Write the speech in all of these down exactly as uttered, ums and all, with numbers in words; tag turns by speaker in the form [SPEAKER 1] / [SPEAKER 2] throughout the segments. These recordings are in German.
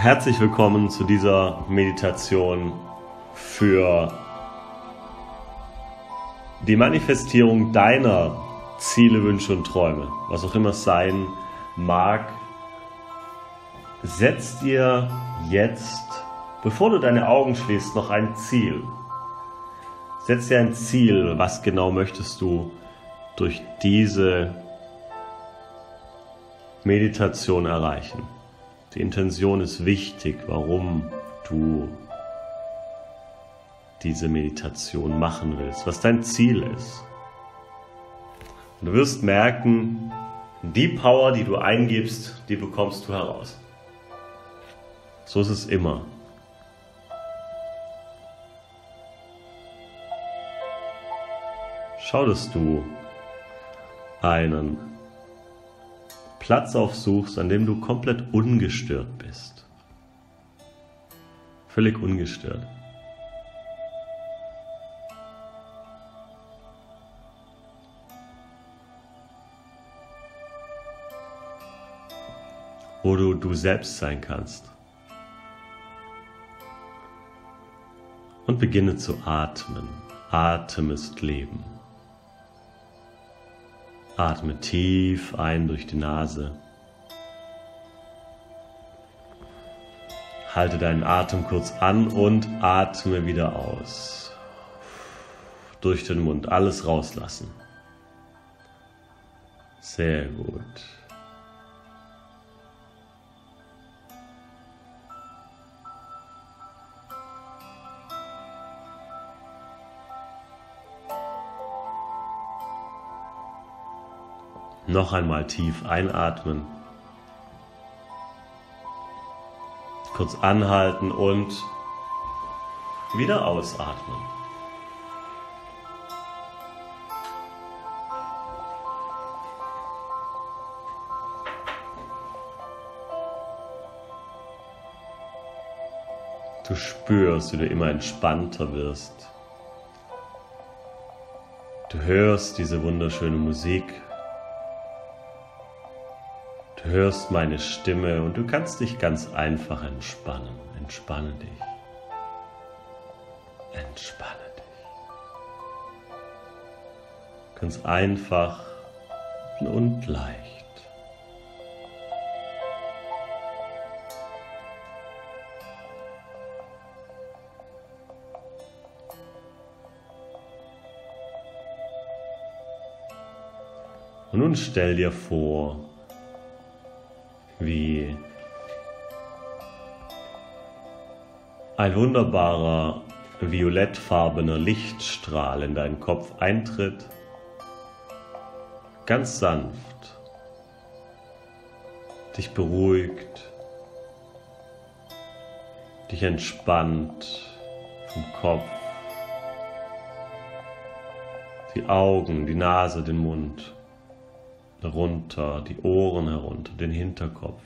[SPEAKER 1] Herzlich willkommen zu dieser Meditation für die Manifestierung deiner Ziele, Wünsche und Träume, was auch immer es sein mag. Setz dir jetzt, bevor du deine Augen schließt, noch ein Ziel. Setz dir ein Ziel, was genau möchtest du durch diese Meditation erreichen. Die Intention ist wichtig, warum du diese Meditation machen willst, was dein Ziel ist. Und du wirst merken, die Power, die du eingibst, die bekommst du heraus. So ist es immer. Schau, dass du einen Platz aufsuchst, an dem du komplett ungestört bist. Völlig ungestört. Wo du du selbst sein kannst. Und beginne zu atmen. Atem ist Leben. Atme tief ein durch die Nase. Halte deinen Atem kurz an und atme wieder aus. Durch den Mund alles rauslassen. Sehr gut. Noch einmal tief einatmen, kurz anhalten und wieder ausatmen. Du spürst, wie du immer entspannter wirst. Du hörst diese wunderschöne Musik. Du hörst meine Stimme und du kannst dich ganz einfach entspannen. Entspanne dich. Entspanne dich. Ganz einfach und leicht. Und nun stell dir vor, wie ein wunderbarer violettfarbener Lichtstrahl in deinen Kopf eintritt, ganz sanft, dich beruhigt, dich entspannt vom Kopf, die Augen, die Nase, den Mund runter, die Ohren herunter, den Hinterkopf.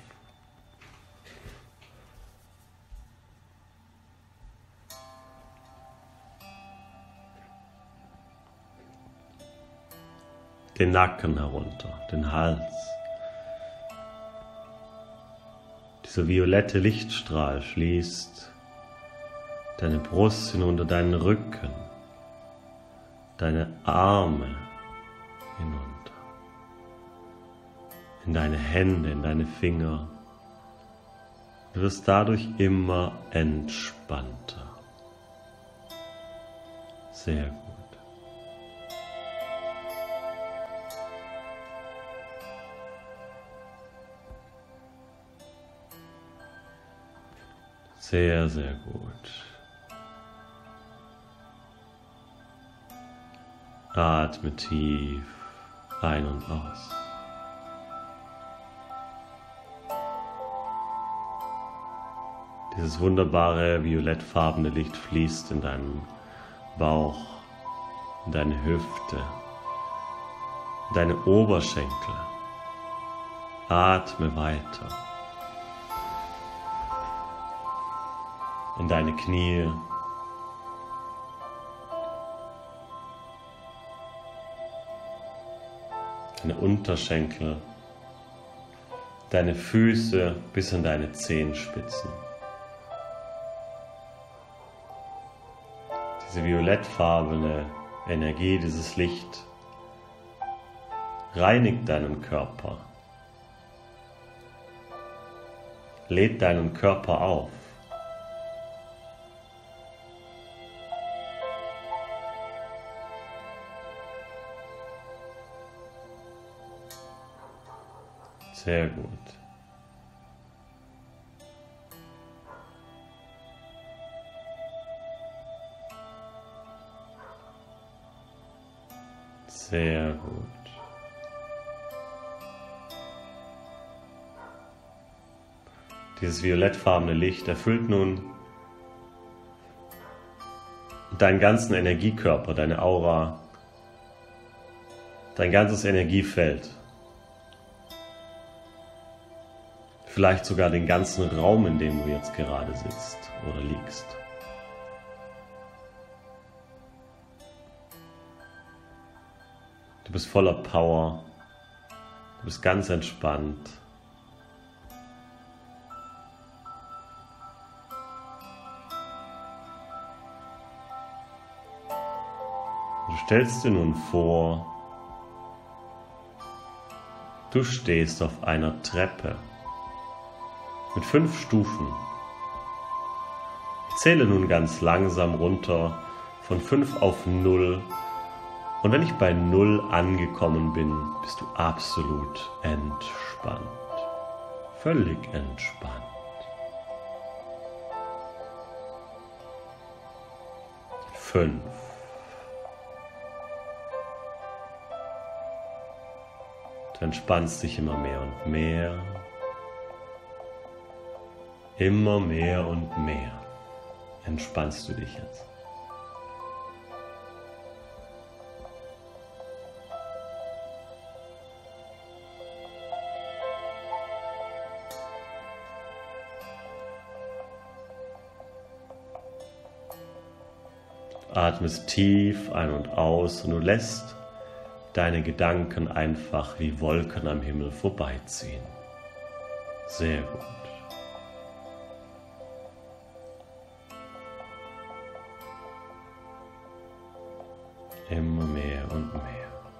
[SPEAKER 1] Den Nacken herunter, den Hals. Dieser violette Lichtstrahl schließt deine Brust hinunter, deinen Rücken, deine Arme hinunter. In deine Hände, in deine Finger. Du wirst dadurch immer entspannter. Sehr gut. Sehr, sehr gut. Atme tief ein und aus. Dieses wunderbare violettfarbene Licht fließt in deinen Bauch, in deine Hüfte, in deine Oberschenkel. Atme weiter. In deine Knie. Deine Unterschenkel. Deine Füße bis an deine Zehenspitzen. Diese violettfarbene Energie, dieses Licht reinigt deinen Körper, lädt deinen Körper auf. Sehr gut. Sehr gut. Dieses violettfarbene Licht erfüllt nun deinen ganzen Energiekörper, deine Aura, dein ganzes Energiefeld. Vielleicht sogar den ganzen Raum, in dem du jetzt gerade sitzt oder liegst. Du bist voller Power, du bist ganz entspannt. Du stellst dir nun vor, du stehst auf einer Treppe mit fünf Stufen. Ich zähle nun ganz langsam runter von fünf auf null. Und wenn ich bei null angekommen bin, bist du absolut entspannt. Völlig entspannt. Fünf. Du entspannst dich immer mehr und mehr. Immer mehr und mehr entspannst du dich jetzt. Du atmest tief ein und aus und du lässt deine Gedanken einfach wie Wolken am Himmel vorbeiziehen. Sehr gut. Immer mehr und mehr.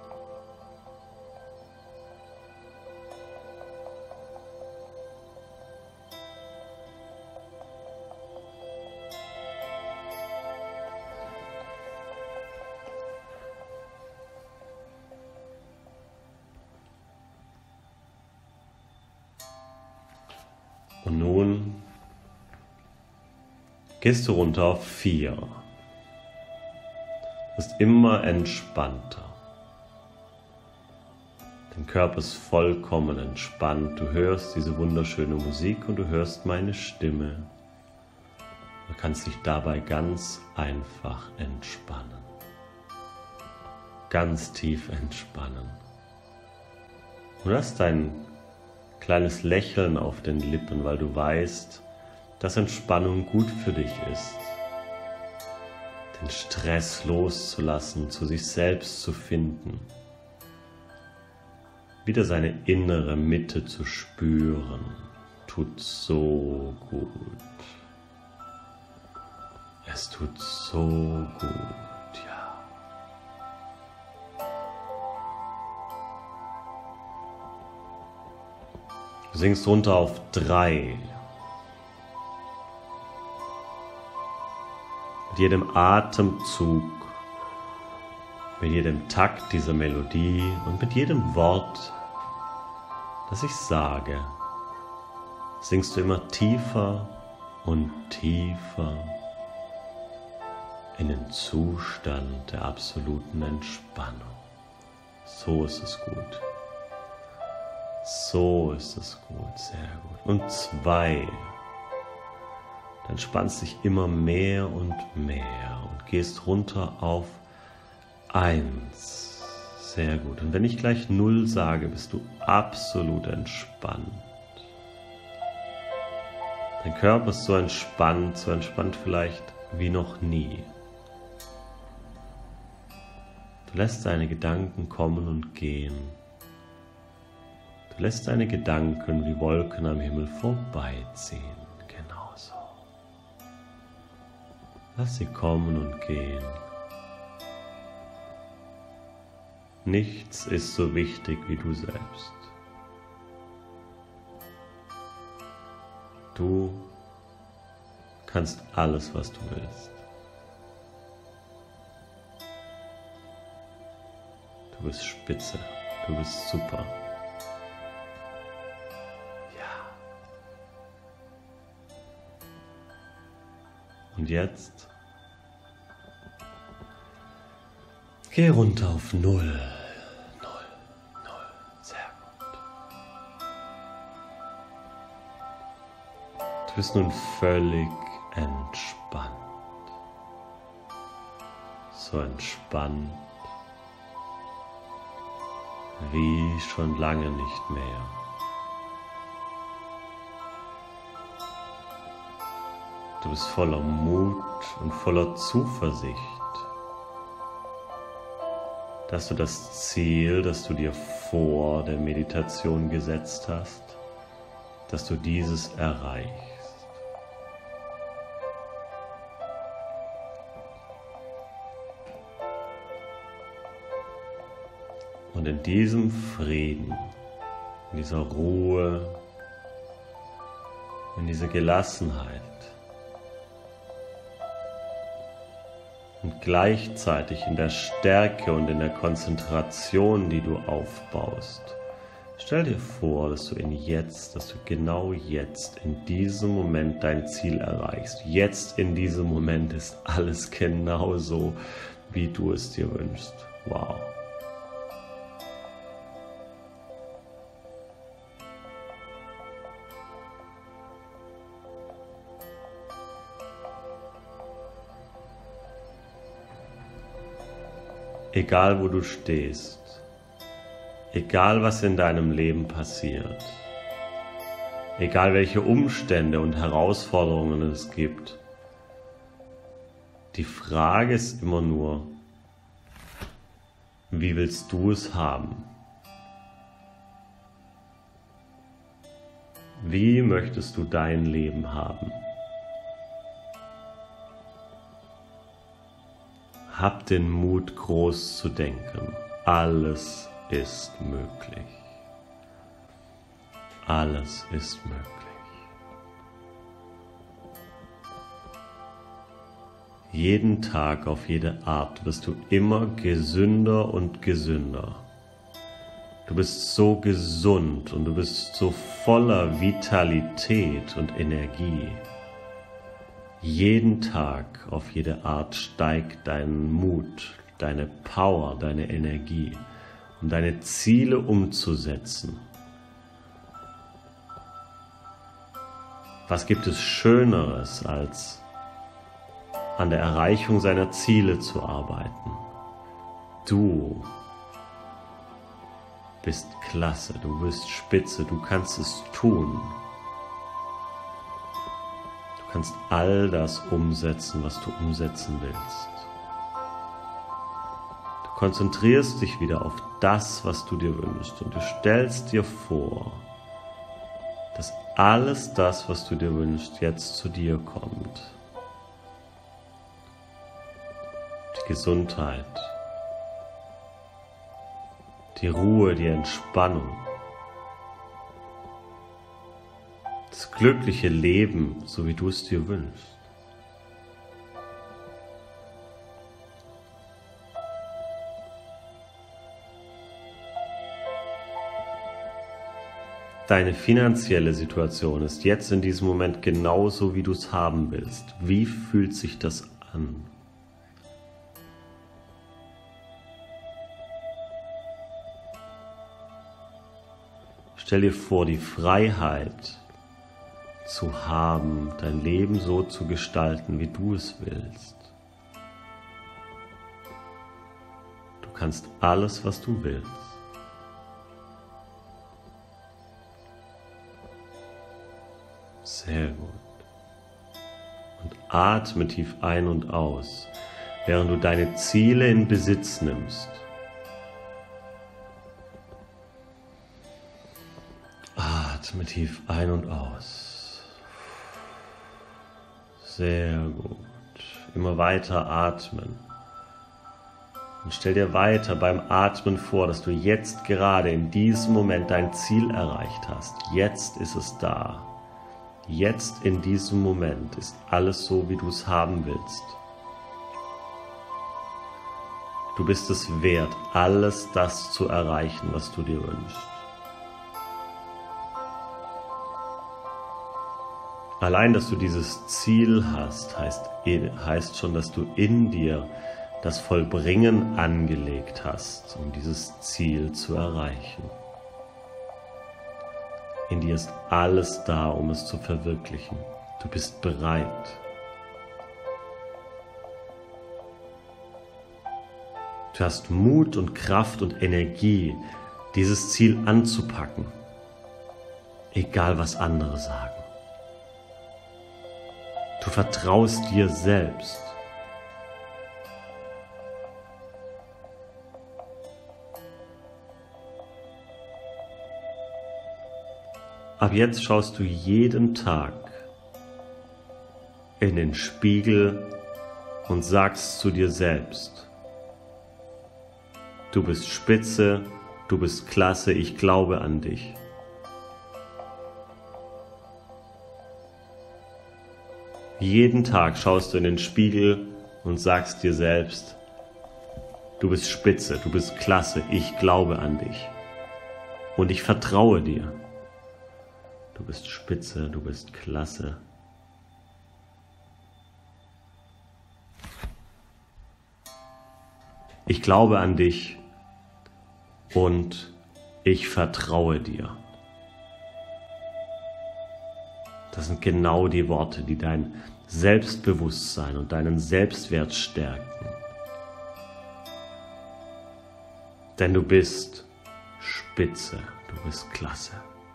[SPEAKER 1] Und nun gehst du runter auf vier. Du bist immer entspannter. Dein Körper ist vollkommen entspannt. Du hörst diese wunderschöne Musik und du hörst meine Stimme. Du kannst dich dabei ganz einfach entspannen. Ganz tief entspannen. Du hast ein kleines Lächeln auf den Lippen, weil du weißt, dass Entspannung gut für dich ist. Den Stress loszulassen, zu sich selbst zu finden. Wieder seine innere Mitte zu spüren, tut so gut. Es tut so gut, ja. Du sinkst runter auf drei. Mit jedem Atemzug, mit jedem Takt dieser Melodie und mit jedem Wort, das ich sage, sinkst du immer tiefer und tiefer in den Zustand der absoluten Entspannung. So ist es gut. So ist es gut, sehr gut. Und zwei. Du entspannst dich immer mehr und mehr und gehst runter auf eins. Sehr gut. Und wenn ich gleich null sage, bist du absolut entspannt. Dein Körper ist so entspannt, so entspannt vielleicht wie noch nie. Du lässt deine Gedanken kommen und gehen. Du lässt deine Gedanken wie Wolken am Himmel vorbeiziehen. Genauso. Lass sie kommen und gehen. Nichts ist so wichtig wie du selbst. Du kannst alles, was du willst. Du bist spitze, du bist super. Ja. Und jetzt geh runter auf Null. Null, Null, sehr gut. Du bist nun völlig entspannt. So entspannt wie schon lange nicht mehr. Du bist voller Mut und voller Zuversicht, dass du das Ziel, das du dir vor der Meditation gesetzt hast, dass du dieses erreichst. Und in diesem Frieden, in dieser Ruhe, in dieser Gelassenheit und gleichzeitig in der Stärke und in der Konzentration, die du aufbaust, stell dir vor, dass du in jetzt, dass du genau jetzt, in diesem Moment dein Ziel erreichst. Jetzt in diesem Moment ist alles genauso, wie du es dir wünschst. Wow. Egal wo du stehst, egal was in deinem Leben passiert, egal welche Umstände und Herausforderungen es gibt, die Frage ist immer nur, wie willst du es haben? Wie möchtest du dein Leben haben? Hab den Mut, groß zu denken. Alles ist möglich. Alles ist möglich. Jeden Tag auf jede Art wirst du immer gesünder und gesünder. Du bist so gesund und du bist so voller Vitalität und Energie. Jeden Tag auf jede Art steigt dein Mut, deine Power, deine Energie, um deine Ziele umzusetzen. Was gibt es Schöneres, als an der Erreichung seiner Ziele zu arbeiten? Du bist klasse, du bist spitze, du kannst es tun. Du kannst all das umsetzen, was du umsetzen willst. Du konzentrierst dich wieder auf das, was du dir wünschst, und du stellst dir vor, dass alles das, was du dir wünschst, jetzt zu dir kommt. Die Gesundheit, die Ruhe, die Entspannung, das glückliche Leben, so wie du es dir wünschst. Deine finanzielle Situation ist jetzt in diesem Moment genauso, wie du es haben willst. Wie fühlt sich das an? Stell dir vor, die Freiheit zu haben, dein Leben so zu gestalten, wie du es willst. Du kannst alles, was du willst. Sehr gut. Und atme tief ein und aus, während du deine Ziele in Besitz nimmst. Atme tief ein und aus. Sehr gut. immer weiter atmen. Und stell dir weiter beim Atmen vor, dass du jetzt gerade in diesem Moment dein Ziel erreicht hast. Jetzt ist es da. Jetzt in diesem Moment ist alles so, wie du es haben willst. Du bist es wert, alles das zu erreichen, was du dir wünschst. Allein, dass du dieses Ziel hast, heißt, heißt schon, dass du in dir das Vollbringen angelegt hast, um dieses Ziel zu erreichen. In dir ist alles da, um es zu verwirklichen. Du bist bereit. Du hast Mut und Kraft und Energie, dieses Ziel anzupacken, egal was andere sagen. Du vertraust dir selbst. Ab jetzt schaust du jeden Tag in den Spiegel und sagst zu dir selbst: Du bist spitze, du bist klasse, ich glaube an dich. Jeden Tag schaust du in den Spiegel und sagst dir selbst: Du bist spitze, du bist klasse, ich glaube an dich. Und ich vertraue dir. Du bist spitze, du bist klasse. Ich glaube an dich und ich vertraue dir. Das sind genau die Worte, die dein Selbstbewusstsein und deinen Selbstwert stärken. Denn du bist spitze, du bist klasse.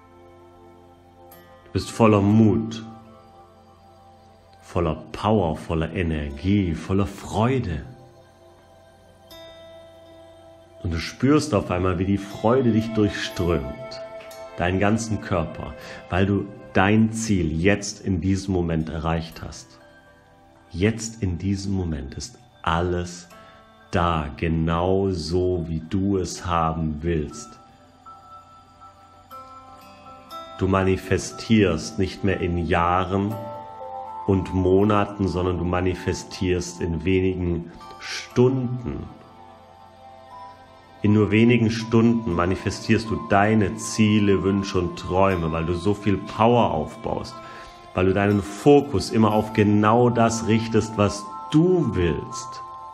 [SPEAKER 1] Du bist voller Mut, voller Power, voller Energie, voller Freude. Und du spürst auf einmal, wie die Freude dich durchströmt, deinen ganzen Körper, weil du dein Ziel jetzt in diesem Moment erreicht hast. Jetzt in diesem Moment ist alles da, genau so, wie du es haben willst. Du manifestierst nicht mehr in Jahren und Monaten, sondern du manifestierst in wenigen Stunden. In nur wenigen Stunden manifestierst du deine Ziele, Wünsche und Träume, weil du so viel Power aufbaust, weil du deinen Fokus immer auf genau das richtest, was du willst.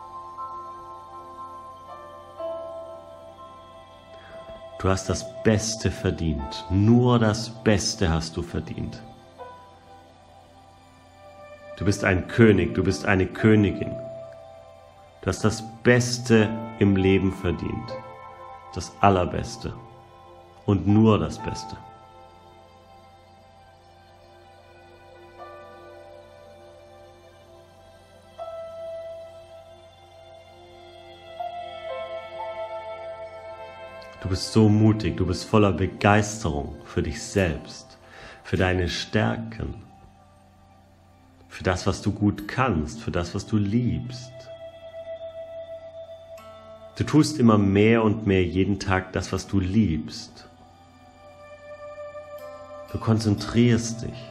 [SPEAKER 1] Du hast das Beste verdient. Nur das Beste hast du verdient. Du bist ein König, du bist eine Königin. Du hast das Beste im Leben verdient. Das Allerbeste. Und nur das Beste. Du bist so mutig, du bist voller Begeisterung für dich selbst, für deine Stärken, für das, was du gut kannst, für das, was du liebst. Du tust immer mehr und mehr jeden Tag das, was du liebst. Du konzentrierst dich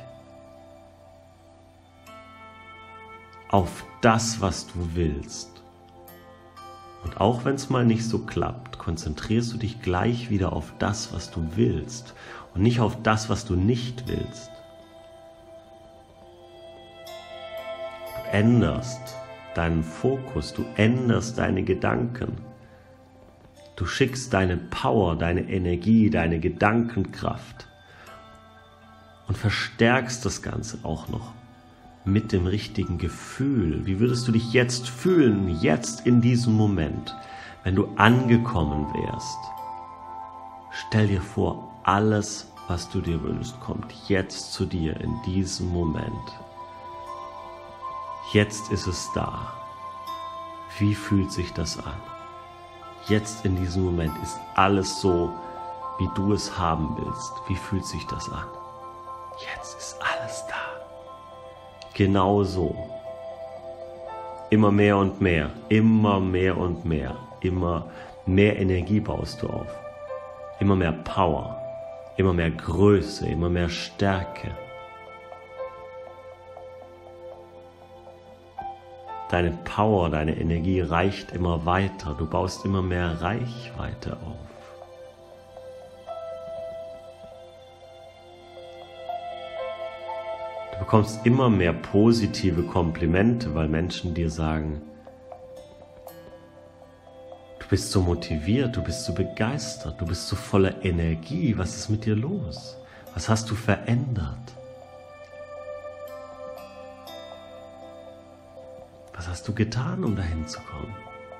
[SPEAKER 1] auf das, was du willst. Und auch wenn es mal nicht so klappt, konzentrierst du dich gleich wieder auf das, was du willst und nicht auf das, was du nicht willst. Du änderst deinen Fokus, du änderst deine Gedanken. Du schickst deine Power, deine Energie, deine Gedankenkraft und verstärkst das Ganze auch noch mit dem richtigen Gefühl. Wie würdest du dich jetzt fühlen, jetzt in diesem Moment, wenn du angekommen wärst? Stell dir vor, alles, was du dir wünschst, kommt jetzt zu dir in diesem Moment. Jetzt ist es da. Wie fühlt sich das an? Jetzt in diesem Moment ist alles so, wie du es haben willst. Wie fühlt sich das an? Jetzt ist alles da. Genau so. Immer mehr und mehr, immer mehr und mehr, immer mehr Energie baust du auf, immer mehr Power, immer mehr Größe, immer mehr Stärke. Deine Power, deine Energie reicht immer weiter, du baust immer mehr Reichweite auf. Du bekommst immer mehr positive Komplimente, weil Menschen dir sagen, du bist so motiviert, du bist so begeistert, du bist so voller Energie, was ist mit dir los? Was hast du verändert? Was hast du getan, um dahin zu kommen?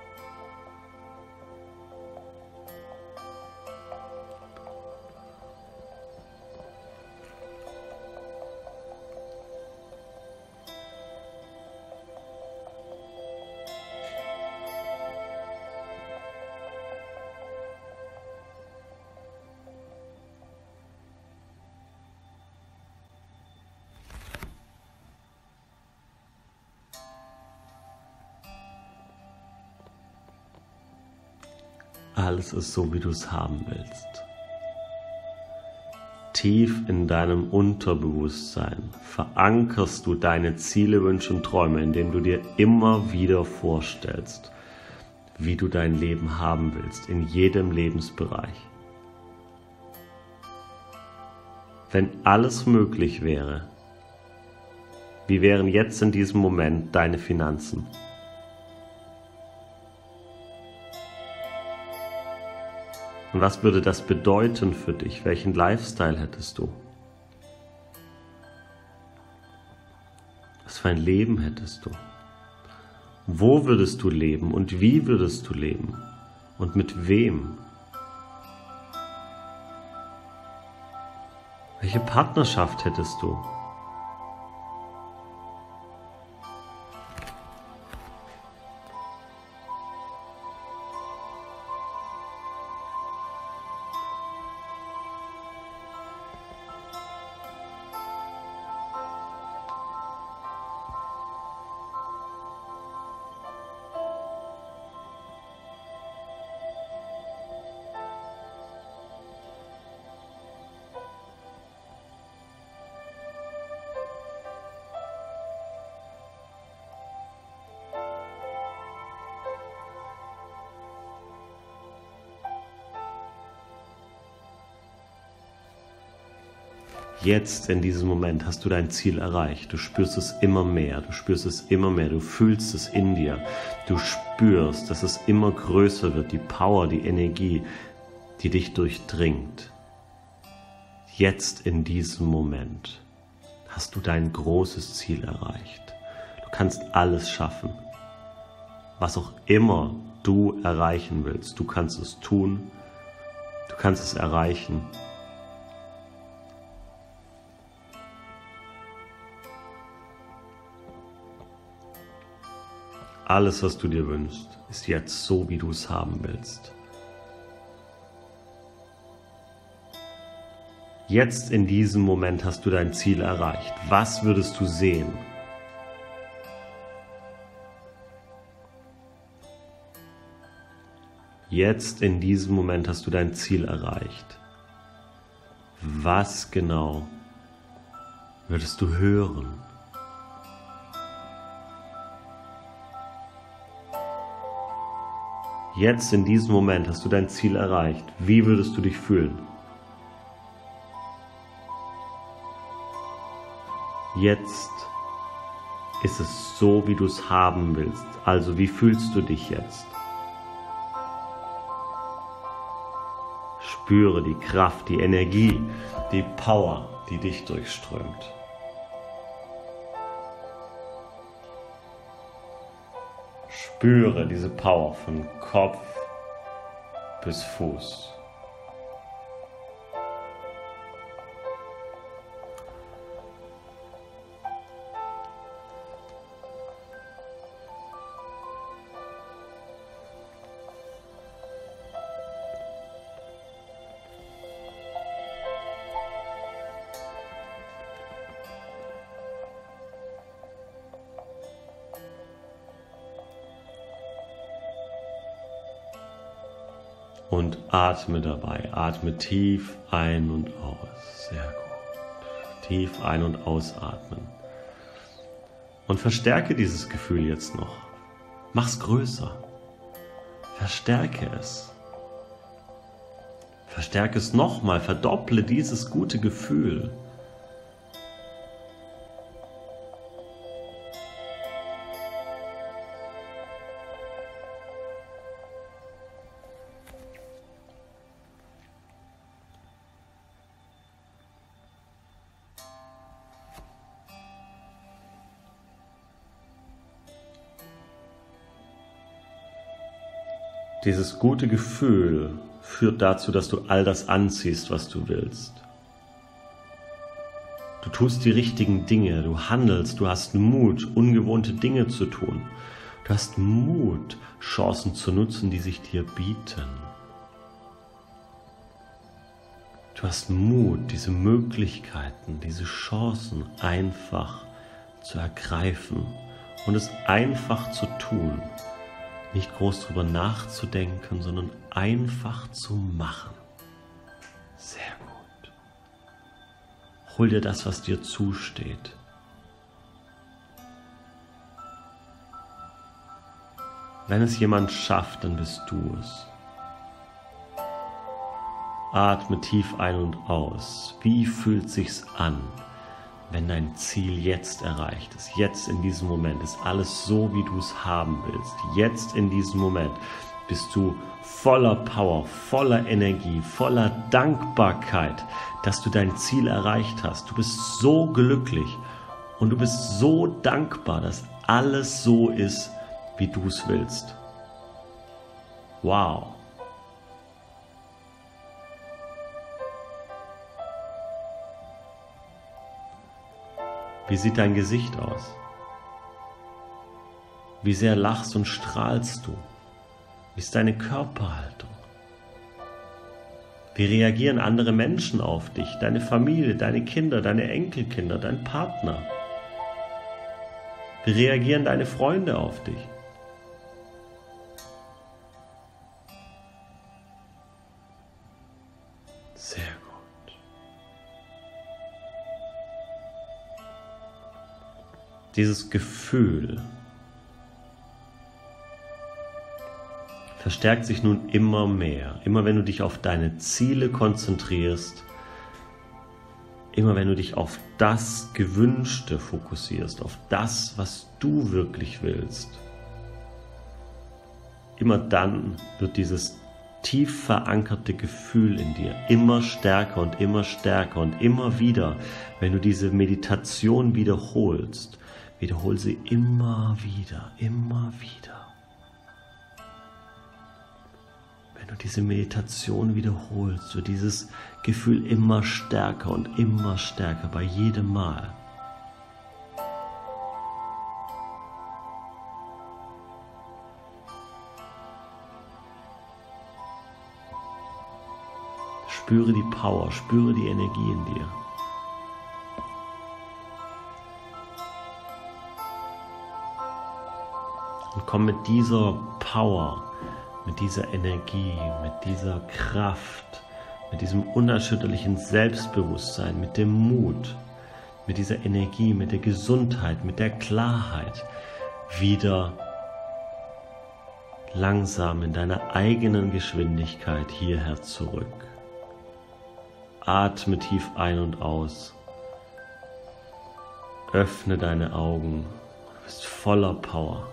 [SPEAKER 1] Alles ist so, wie du es haben willst. Tief in deinem Unterbewusstsein verankerst du deine Ziele, Wünsche und Träume, indem du dir immer wieder vorstellst, wie du dein Leben haben willst, in jedem Lebensbereich. Wenn alles möglich wäre, wie wären jetzt in diesem Moment deine Finanzen? Und was würde das bedeuten für dich? Welchen Lifestyle hättest du? Was für ein Leben hättest du? Wo würdest du leben und wie würdest du leben? Und mit wem? Welche Partnerschaft hättest du? Jetzt in diesem Moment hast du dein Ziel erreicht. Du spürst es immer mehr, du spürst es immer mehr, du fühlst es in dir. Du spürst, dass es immer größer wird, die Power, die Energie, die dich durchdringt. Jetzt in diesem Moment hast du dein großes Ziel erreicht. Du kannst alles schaffen. Was auch immer du erreichen willst, du kannst es tun, du kannst es erreichen. Alles, was du dir wünschst, ist jetzt so, wie du es haben willst. Jetzt in diesem Moment hast du dein Ziel erreicht. Was würdest du sehen? Jetzt in diesem Moment hast du dein Ziel erreicht. Was genau würdest du hören? Jetzt in diesem Moment hast du dein Ziel erreicht. Wie würdest du dich fühlen? Jetzt ist es so, wie du es haben willst. Also wie fühlst du dich jetzt? Spüre die Kraft, die Energie, die Power, die dich durchströmt. Spüre diese Power von Kopf bis Fuß. Und atme dabei. Atme tief ein und aus. Sehr gut. Tief ein- und ausatmen. Und verstärke dieses Gefühl jetzt noch. Mach's größer. Verstärke es. Verstärke es nochmal. Verdopple dieses gute Gefühl. Dieses gute Gefühl führt dazu, dass du all das anziehst, was du willst. Du tust die richtigen Dinge, du handelst, du hast Mut, ungewohnte Dinge zu tun. Du hast Mut, Chancen zu nutzen, die sich dir bieten. Du hast Mut, diese Möglichkeiten, diese Chancen einfach zu ergreifen und es einfach zu tun. Nicht groß drüber nachzudenken, sondern einfach zu machen. Sehr gut. Hol dir das, was dir zusteht. Wenn es jemand schafft, dann bist du es. Atme tief ein und aus. Wie fühlt sich's an, wenn dein Ziel jetzt erreicht ist? Jetzt in diesem Moment ist alles so, wie du es haben willst. Jetzt in diesem Moment bist du voller Power, voller Energie, voller Dankbarkeit, dass du dein Ziel erreicht hast. Du bist so glücklich und du bist so dankbar, dass alles so ist, wie du es willst. Wow! Wie sieht dein Gesicht aus? Wie sehr lachst und strahlst du? Wie ist deine Körperhaltung? Wie reagieren andere Menschen auf dich, deine Familie, deine Kinder, deine Enkelkinder, dein Partner? Wie reagieren deine Freunde auf dich? Sehr gut. Dieses Gefühl verstärkt sich nun immer mehr. Immer wenn du dich auf deine Ziele konzentrierst, immer wenn du dich auf das Gewünschte fokussierst, auf das, was du wirklich willst, immer dann wird dieses tief verankerte Gefühl in dir immer stärker und immer stärker und immer wieder, wenn du diese Meditation wiederholst, wiederhol sie immer wieder, immer wieder. Wenn du diese Meditation wiederholst, wird dieses Gefühl immer stärker und immer stärker bei jedem Mal. Spüre die Power, spüre die Energie in dir. Und komm mit dieser Power, mit dieser Energie, mit dieser Kraft, mit diesem unerschütterlichen Selbstbewusstsein, mit dem Mut, mit dieser Energie, mit der Gesundheit, mit der Klarheit wieder langsam in deiner eigenen Geschwindigkeit hierher zurück. Atme tief ein und aus. Öffne deine Augen. Du bist voller Power.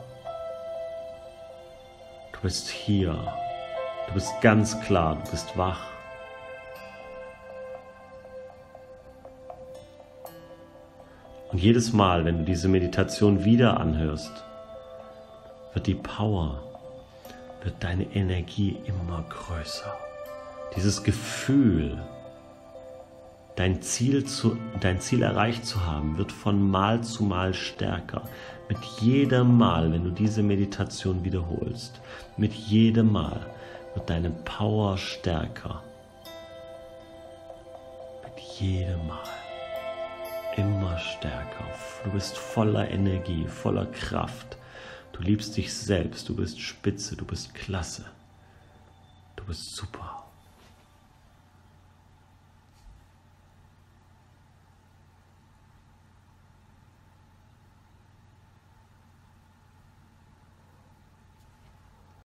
[SPEAKER 1] Du bist hier. Du bist ganz klar. Du bist wach. Und jedes Mal, wenn du diese Meditation wieder anhörst, wird die Power, wird deine Energie immer größer. Dieses Gefühl, Dein Ziel, zu, dein Ziel erreicht zu haben, wird von Mal zu Mal stärker. Mit jedem Mal, wenn du diese Meditation wiederholst, mit jedem Mal wird deine Power stärker. Mit jedem Mal. Immer stärker. Du bist voller Energie, voller Kraft. Du liebst dich selbst, du bist spitze, du bist klasse. Du bist super.